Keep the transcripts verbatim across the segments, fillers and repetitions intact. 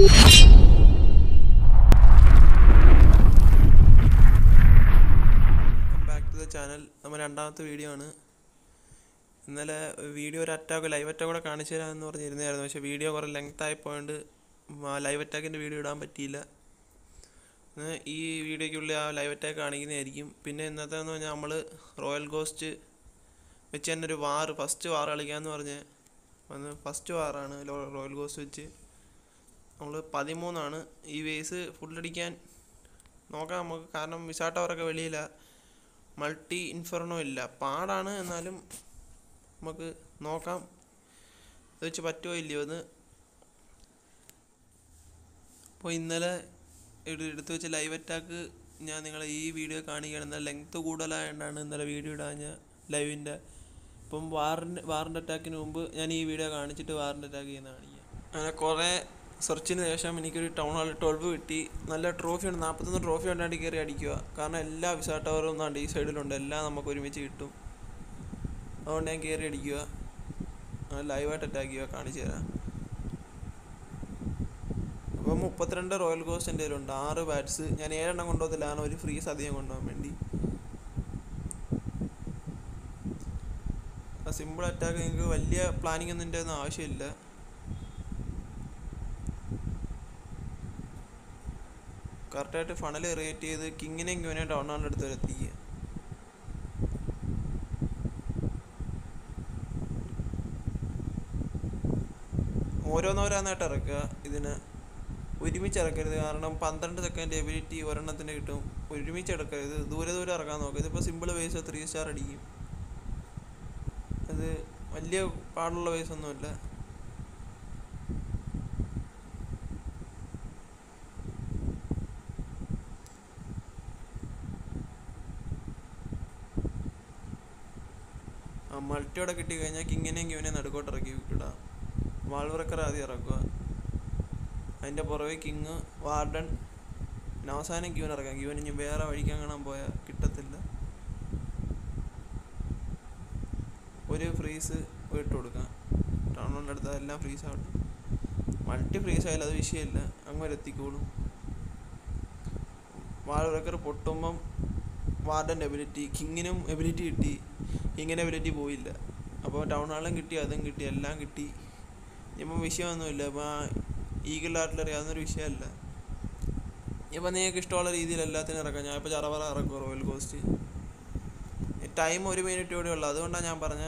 back to the channel. നമ്മൾ രണ്ടാമത്തെ video ആണ്. ഇന്നലെ വീഡിയോ ഒരു അറ്റാക്ക് ലൈവ് അറ്റാക്ക് കൂടെ കാണിച്ചു തരാമെന്ന് പറഞ്ഞിരുന്നായിരുന്നു. പക്ഷേ വീഡിയോ കുറേ ലെങ്ത് ആയിപ്പോയത് ലൈവ് അറ്റാക്കിൻ്റെ വീഡിയോ ഇടാൻ പറ്റിയില്ല. ഈ വീഡിയോയ്ക്കുള്ളിൽ ആ ലൈവ് അറ്റാക്ക് കാണിക്കുന്നതായിരിക്കും. പിന്നെ ഇന്നത്തെ എന്ന് പറഞ്ഞാൽ നമ്മൾ റോയൽ ഗോസ്റ്റ് വെച്ച് തന്നെ ഒരു വാർ ഫസ്റ്റ് വാർ കളിക്കാമെന്ന് പറഞ്ഞ് വന്ന് ഫസ്റ്റ് വാറാണ് റോയൽ ഗോസ്റ്റ് വെച്ച്. നമ്മൾ പതിമൂന്നാണ് ഈ വേസ് ഫുള്ളടിക്കാൻ നോക്കാം നമുക്ക്. കാരണം വിസാട്ടവരൊക്കെ വെളിയില്ല, മൾട്ടി ഇൻഫെർണോ ഇല്ല, പാടാണ്. എന്നാലും നമുക്ക് നോക്കാം ഇത് വെച്ച് പറ്റുമോ ഇല്ലയോ എന്ന്. അപ്പോൾ ഇന്നലെ എടുത്തു വെച്ച ലൈവ് അറ്റാക്ക് ഞാൻ നിങ്ങളെ ഈ വീഡിയോ കാണിക്കുകയാണ്. എന്നാൽ ലെങ്ത്ത് കൂടുതലായതുകൊണ്ടാണ് ഇന്നലെ വീഡിയോ ഇടാൻ ഞാൻ ലൈവിൻ്റെ. ഇപ്പം വാറിൻ്റെ വാറിൻ്റെ അറ്റാക്കിന് മുമ്പ് ഞാൻ ഈ വീഡിയോ കാണിച്ചിട്ട് വാറിൻ്റെ അറ്റാക്ക് ചെയ്യുന്ന കാണിക്കാം. അങ്ങനെ കുറേ സെർച്ചിന് ശേഷം എനിക്കൊരു ടൗൺ ഹാൾ ട്വൽവ് കിട്ടി. നല്ല ട്രോഫിയാണ്, നാൽപ്പത്തൊന്ന് ട്രോഫി ഉണ്ടായിട്ട് കയറി അടിക്കുക. കാരണം എല്ലാ വിസാ ടവറും ഒന്നാണ്ട് ഈ സൈഡിലുണ്ട്, എല്ലാം നമുക്ക് ഒരുമിച്ച് കിട്ടും. അതുകൊണ്ട് ഞാൻ കയറി അടിക്കുക, ലൈവായിട്ട് അറ്റാക്ക് ചെയ്യുക, കാണിച്ചു തരാം. അപ്പോൾ മുപ്പത്തിരണ്ട് റോയൽ ഗോസ്റ്റ് എൻ്റെ കയ്യിലുണ്ട്, ആറ് ബാറ്റ്സ്. ഞാൻ ഏഴെണ്ണം കൊണ്ടുപോകത്തില്ല, കാരണം ഒരു ഫ്രീസ് അധികം കൊണ്ടുപോകാൻ വേണ്ടി. സിമ്പിൾ അറ്റാക്ക്, നിങ്ങൾക്ക് വലിയ പ്ലാനിങ് ഒന്നും എൻ്റെ ഒന്നും ആവശ്യമില്ല. കറക്റ്റായിട്ട് ഫണൽ റിയേറ്റ് ചെയ്ത് കിങ്ങിനെയും ക്യൂവിനെയും ടൗൺ ഹാളിൻ്റെ അടുത്ത് വരെ എത്തിക്കുക. ഓരോന്നോരോന്നായിട്ട് ഇറക്കുക. ഇതിന് ഒരുമിച്ച് ഇറക്കരുത്, കാരണം പന്ത്രണ്ട് സെക്കൻഡ് എബിലിറ്റി ഒരെണ്ണത്തിന് കിട്ടും. ഒരുമിച്ച് ഇറക്കരുത്, ദൂരെ ദൂരെ ഇറക്കാൻ നോക്കുക. ഇതിപ്പോൾ സിമ്പിൾ വേസ് ത്രീ സ്റ്റാർ അടിക്കും. അത് വലിയ പാടുള്ള വേസൊന്നുമില്ല. ആ മൾട്ടിയോടെ കിട്ടിക്കഴിഞ്ഞാൽ കിങ്ങിനെയും ക്യൂവിനെയും നടുക്കോട്ട് ഇറക്കി വിടാം. വാൾബ്രക്കർ ആദ്യം ഇറക്കുക, അതിൻ്റെ പുറകെ കിങ്, വാർഡൻ, പിന്നെ അവസാനം ക്യൂവിന് ഇറക്കാം. ക്യൂവിന് ഇനി വേറെ വഴിക്കാൻ കാണാൻ പോയാൽ കിട്ടത്തില്ല. ഒരു ഫ്രീസ് ഇട്ട് കൊടുക്കാം, ടൗൺ ഹാളിൻ്റെ അടുത്ത് എല്ലാം ഫ്രീസ് ആവട്ടെ. മൾട്ടി ഫ്രീസ് ആയാലും അത് വിഷയമില്ല, അങ്ങനെ എത്തിക്കോളും. വാൾബ്രക്കർ പൊട്ടുമ്പം വാർഡൻ്റെ എബിലിറ്റി, കിങ്ങിനും എബിലിറ്റി കിട്ടി, കിങ്ങിൻ്റെ എബിലിറ്റി പോയില്ല. അപ്പോൾ ടൗൺ ഹാളും കിട്ടി, അതും കിട്ടി, എല്ലാം കിട്ടി. ഇപ്പം വിഷയമൊന്നുമില്ല. ഇപ്പോൾ ഈഗിൾ ആർട്ടിലറി അതൊന്നൊരു വിഷയമല്ല. ഇപ്പം നിങ്ങൾക്ക് ഇഷ്ടമുള്ള രീതിയിൽ എല്ലാത്തിനും ഇറക്കാം. ഞാൻ ഇപ്പോൾ ചറവറ ഇറക്കും റോയൽ ഗോസ്റ്റ്. ടൈം ഒരു മിനിറ്റ് കൂടെ ഉള്ളു, അതുകൊണ്ടാണ് ഞാൻ പറഞ്ഞ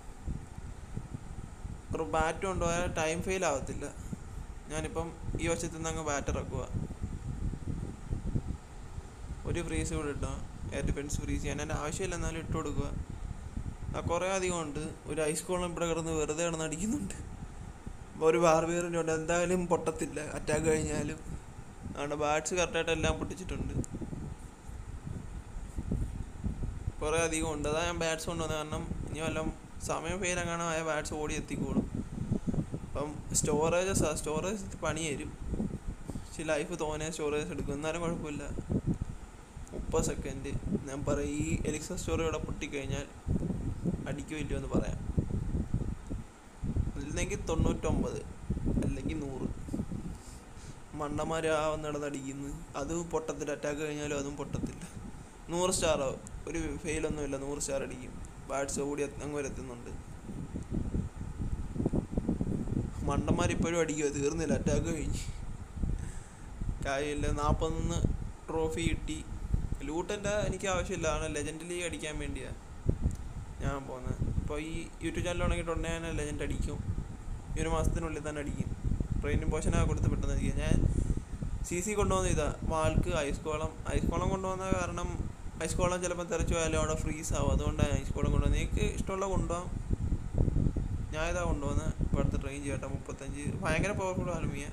ഒരു ബാറ്റ് കൊണ്ടുപോയാൽ ടൈം ഫെയിൽ ആവത്തില്ല. ഞാനിപ്പം ഈ വശത്തു നിന്ന് അങ്ങ് ബാറ്റ് ഇറക്കുക, ഒരു ഫ്രീസ് കൂടെ ഇട്ടാൽ എയർ ഡിഫൻസ് ഫ്രീസ് ചെയ്യാൻ എൻ്റെ ആവശ്യമില്ല, എന്നാലും ഇട്ട് കൊടുക്കുക. ആ കുറേ അധികം ഉണ്ട്. ഒരു ഐസ് കോളം ഇവിടെ കിടന്ന് വെറുതെ കിടന്ന് അടിക്കുന്നുണ്ട്. ഒരു ബാർബിയറിൻ്റെ ഉണ്ട്, എന്തായാലും പൊട്ടത്തില്ല അറ്റാക്ക് കഴിഞ്ഞാലും. അതുകൊണ്ട് ബാറ്റ്സ് കറക്റ്റായിട്ട് എല്ലാം പൊട്ടിച്ചിട്ടുണ്ട്. കുറേ അധികം ഉണ്ട്, അതാണ് ഞാൻ ബാറ്റ്സ് കൊണ്ടുവന്നത്. കാരണം ഇനി വല്ലതും സമയം ഫെയിലെങ്ങാനും ആയ ബാറ്റ്സ് ഓടി എത്തിക്കോളും. അപ്പം സ്റ്റോറേജ് സ്റ്റോറേജ് പണി തരും, പക്ഷേ ലൈഫ് തോനെ സ്റ്റോറേജ് എടുക്കും. എന്നാലും കുഴപ്പമില്ല. മുപ്പത് സെക്കൻഡ് ഞാൻ പറയും, ഈ എലിക്സർ സ്റ്റോറി ഇവിടെ പൊട്ടിക്കഴിഞ്ഞാൽ അടിക്കോ ഇല്ലയോ എന്ന് പറയാം. അല്ലെങ്കിൽ തൊണ്ണൂറ്റൊമ്പത് അല്ലെങ്കിൽ നൂറ് മണ്ടന്മാരാവന്ന് നടന്നടിക്കുന്നു. അത് പൊട്ടത്തില്ല, അറ്റാക്ക് കഴിഞ്ഞാലും അതും പൊട്ടത്തില്ല. നൂറ് സ്റ്റാറോ ഒരു ഫെയിലൊന്നുമില്ല, നൂറ് സ്റ്റാർ അടിക്കും. ബാറ്റ്സ് ഓടി അങ്ങ് വരെ എത്തുന്നുണ്ട്. മണ്ടന്മാരിപ്പോഴും അടിക്കുക, തീർന്നില്ല, അറ്റാക്ക് കഴിഞ്ഞ് കാര്യമില്ല. നാൽപ്പത്തൊന്ന് ട്രോഫി കിട്ടി. ലൂട്ടൻ്റെ എനിക്ക് ആവശ്യമില്ല, ആണ് ലെജൻഡ് ലീഗ് അടിക്കാൻ വേണ്ടിയാണ് ഞാൻ പോകുന്നത്. ഇപ്പോൾ ഈ യൂട്യൂബ് ചാനൽ തുടങ്ങിയിട്ടുണ്ടെങ്കിൽ ഞാൻ ലെജൻഡ് അടിക്കും. ഈ ഒരു മാസത്തിനുള്ളിൽ തന്നെ അടിക്കും. ട്രെയിനിങ് പോഷനൊക്കെ കൊടുത്ത് പെട്ടെന്ന് അടിക്കും. ഞാൻ സി സി കൊണ്ടുപോകുന്ന ഇതാ വാൾക്ക് ഐസ് കോളം ഐസ് കോളം കൊണ്ടുപോകുന്ന കാരണം ഐസ് കോളം ചിലപ്പോൾ തെറിച്ച് പോയാലും അവിടെ ഫ്രീസ് ആവും. അതുകൊണ്ടാണ് ഐസ് കോളം കൊണ്ടുപോകുന്നത്. നിങ്ങൾക്ക് ഇഷ്ടമുള്ള കൊണ്ടുപോകാം. ഞാൻ ഇതാ കൊണ്ടുപോകുന്നത്. ഇപ്പോൾ അടുത്ത് ട്രെയിൻ ചെയ്യട്ടെ. മുപ്പത്തഞ്ച് ഭയങ്കര പവർഫുൾ ആൽമിയ,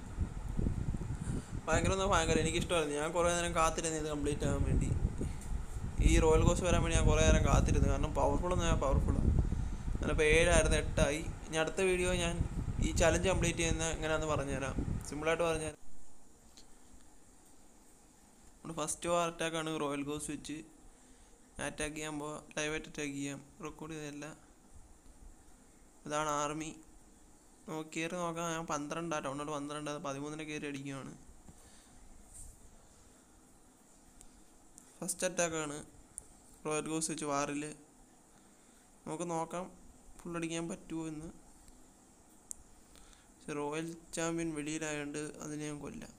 ഭയങ്കര ഒന്നും ഭയങ്കര എനിക്കിഷ്ടമായിരുന്നു. ഞാൻ കുറേ നേരം കാത്തിരുന്നു ഇത് കംപ്ലീറ്റ് ആകാൻ വേണ്ടി. ഈ റോയൽ ഗോസ്റ്റ് വരാൻ വേണ്ടി ഞാൻ കുറേ നേരം കാത്തിരുന്നു, കാരണം പവർഫുള്ളെന്ന് ഞാൻ പവർഫുള്ളാണ്. ഞാനിപ്പോൾ ഏഴായിരുന്നു, എട്ടായി. ഇനി അടുത്ത വീഡിയോ ഞാൻ ഈ ചലഞ്ച് കംപ്ലീറ്റ് ചെയ്യുന്ന എങ്ങനെയാണെന്ന് പറഞ്ഞുതരാം, സിമ്പിളായിട്ട് പറഞ്ഞുതരാം. നമ്മുടെ ഫസ്റ്റ് വാർ അറ്റാക്കാണ് റോയൽ ഗോസ്റ്റ് വെച്ച്. ഞാൻ അറ്റാക്ക് ചെയ്യുമ്പോൾ ലൈവായിട്ട് അറ്റാക്ക് ചെയ്യാം, റെക്കോർഡ് ചെയ്തതല്ല. ഇതാണ് ആർമി. നോക്കി കയറി നോക്കാം. ഞാൻ പന്ത്രണ്ടാ ടൗണിൽ പന്ത്രണ്ട് പതിമൂന്നിനെ കയറി അടിക്കുകയാണ്. ഫസ്റ്റ് അറ്റാക്കാണ് റോയൽ ഗോസ് വെച്ച് വാറിൽ. നമുക്ക് നോക്കാം ഫുള്ളടിക്കാൻ പറ്റുമോ എന്ന്. പക്ഷെ റോയൽ ചാമ്പ്യൻ വെളിയിലായതുകൊണ്ട് അതിനെ ഞാൻ കൊല്ലാം.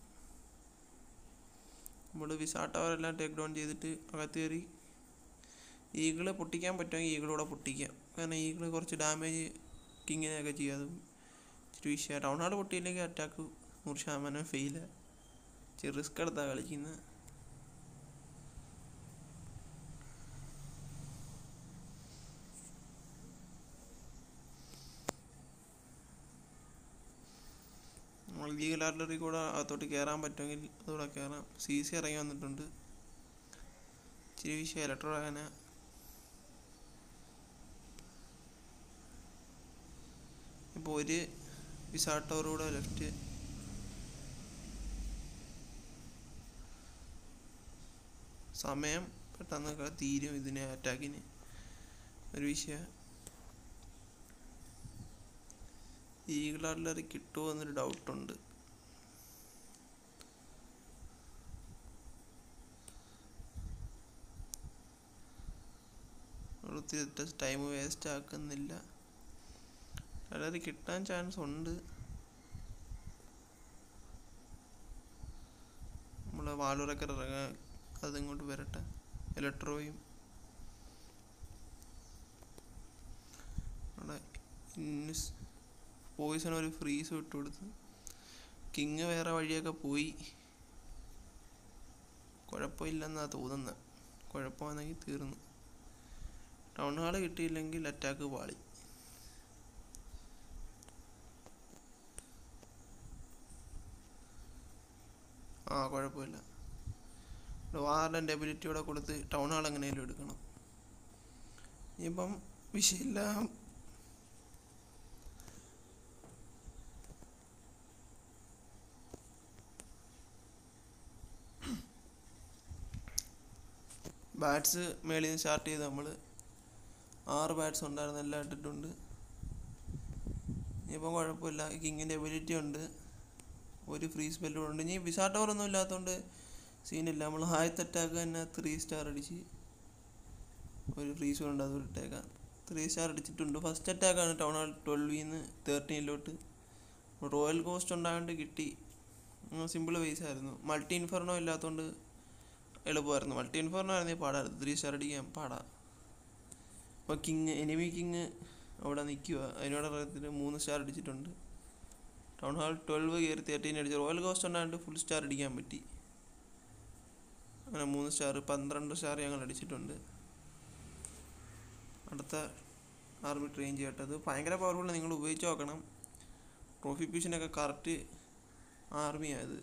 നമ്മൾ വിസാട്ടവരെല്ലാം ടേക്ക് ഡൗൺ ചെയ്തിട്ട് അകത്ത് കയറി ഈഗിള് പൊട്ടിക്കാൻ പറ്റുമെങ്കിൽ ഈഗിളൂടെ പൊട്ടിക്കാം. കാരണം ഈഗിള് കുറച്ച് ഡാമേജ് കിങ്ങിനെയൊക്കെ ചെയ്യും. അതും ഇച്ചിരി വിഷയമാണ്. ടൗൺ ഹാൾ പൊട്ടിയില്ലെങ്കിൽ അറ്റാക്ക് നൂറ് ശതമാനം ഫെയിലാണ്. ഇച്ചിരി റിസ്ക് എടുത്താണ് കളിക്കുന്നത്. നമ്മൾ ലീഗൽ ആർട്ടിലറി കൂടെ അകത്തോട്ട് കയറാൻ പറ്റുമെങ്കിൽ അതുകൂടെ കയറാം. സി സി ഇറങ്ങി വന്നിട്ടുണ്ട്. ഇച്ചിരി വിഷയം ഇലക്ട്രോ ആകാന. ഇപ്പോൾ ഒരു വിസാട്ടോർ കൂടെ ലെഫ്റ്റ്. സമയം പെട്ടെന്ന് തീരും ഇതിനെ അറ്റാക്കിന്. ഒരു വിഷയം ഈഗിൾ ആർട്ടിലറി കിട്ടുമോ എന്നൊരു ഡൗട്ടുണ്ട്. ഒത്തിരി ടൈം വേസ്റ്റ് ആക്കുന്നില്ല. ആർട്ടിലറി കിട്ടാൻ ചാൻസ് ഉണ്ട്. നമ്മൾ വാലൂറൊക്കെ ഇറങ്ങാൻ അതിങ്ങോട്ട് വരട്ടെ. ഇലക്ട്രോയും അവിടെ പോയിസൺ ഒരു ഫ്രീസ് വിട്ട് കൊടുത്ത്. കിങ് വേറെ വഴിയൊക്കെ പോയി. കുഴപ്പമില്ലെന്നാണ് തോന്നുന്നത്. കുഴപ്പമാണെങ്കിൽ തീർന്നു. ടൗൺ ഹാൾ കിട്ടിയില്ലെങ്കിൽ അറ്റാക്ക് പാളി. ആ കുഴപ്പമില്ല. വാറിൻ്റെ എബിലിറ്റിയോടെ കൊടുത്ത് ടൗൺ ഹാൾ എങ്ങനെയും എടുക്കണം. ഇനിയിപ്പം വിഷയമില്ല. ബാറ്റ്സ് മേളിൽ നിന്ന് സ്റ്റാർട്ട് ചെയ്ത് നമ്മൾ ആറ് ബാറ്റ്സ് ഉണ്ടായിരുന്നു, എല്ലാം ഇട്ടിട്ടുണ്ട്. ഇനിയിപ്പം കുഴപ്പമില്ല. കിങ്ങിൻ്റെ എബിലിറ്റി ഉണ്ട്. ഒരു ഫ്രീ സ്പെല്ലും ഉണ്ട്. ഇനി വിസാട്ടോറൊന്നും ഇല്ലാത്തതുകൊണ്ട് സീനില്ല. നമ്മൾ ആദ്യത്തെ അറ്റാക്ക് തന്നെ ത്രീ സ്റ്റാർ അടിച്ച് ഒരു ഫ്രീസ് ഉണ്ട്, അത് ഇട്ടേക്കാം. ത്രീ സ്റ്റാർ അടിച്ചിട്ടുണ്ട്. ഫസ്റ്റ് അറ്റാക്കാണ് ടൗൺ ഹാൾ ട്വൽവിൽ നിന്ന് തേർട്ടീനിലോട്ട്. റോയൽ കോസ്റ്റ് ഉണ്ടായതുകൊണ്ട് കിട്ടി. സിമ്പിൾ വേസ് ആയിരുന്നു. മൾട്ടി ഇൻഫെർണോ ഇല്ലാത്തതുകൊണ്ട് എളുപ്പമായിരുന്നു. മൾട്ടി ഇൻഫെർണോ ആയിരുന്നെങ്കിൽ പാടായിരുന്നു. ത്രീ സ്റ്റാർ അടിക്കാൻ പാടാ. അപ്പോൾ കിങ് എനിമി കിങ് അവിടെ നിൽക്കുക. അതിനോട് അറിയത്തിൽ മൂന്ന് സ്റ്റാർ അടിച്ചിട്ടുണ്ട്. ടൗൺ ഹാൾ ട്വൽവ് കയറി തേർട്ടീൻ അടിച്ചു. റോയൽ കോസ്റ്റ് ഉണ്ടായിട്ട് ഫുൾ സ്റ്റാർ അടിക്കാൻ പറ്റി. അങ്ങനെ മൂന്ന് സ്റ്റാർ പന്ത്രണ്ട് സ്റ്റാർ ഞങ്ങൾ അടിച്ചിട്ടുണ്ട്. അടുത്ത ആർമി ട്രെയിൻ ചെയ്യട്ടത് ഭയങ്കര പവർഫുള്ളാണ്. നിങ്ങൾ ഉപയോഗിച്ച് നോക്കണം. ട്രോഫി പീസിനൊക്കെ കറക്റ്റ് ആർമിയായത്.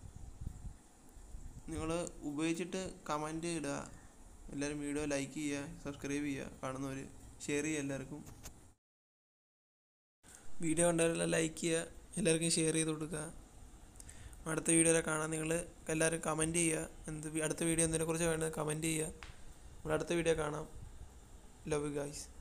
നിങ്ങൾ ഉപയോഗിച്ചിട്ട് കമൻറ്റ് ഇടുക. എല്ലാവരും വീഡിയോ ലൈക്ക് ചെയ്യുക, സബ്സ്ക്രൈബ് ചെയ്യുക. കാണുന്നവർ ഷെയർ ചെയ്യുക. എല്ലാവർക്കും വീഡിയോ കണ്ടവരെല്ലാം ലൈക്ക് ചെയ്യുക, എല്ലാവർക്കും ഷെയർ ചെയ്ത് കൊടുക്കുക. അടുത്ത വീഡിയോയിലെ കാണാൻ നിങ്ങൾ എല്ലാവരും കമൻറ്റ് ചെയ്യുക. എന്ത് അടുത്ത വീഡിയോ എന്തിനെക്കുറിച്ച് വേണ്ടത് കമൻറ്റ് ചെയ്യുക. നമ്മൾ അടുത്ത വീഡിയോ കാണാം. Love you guys.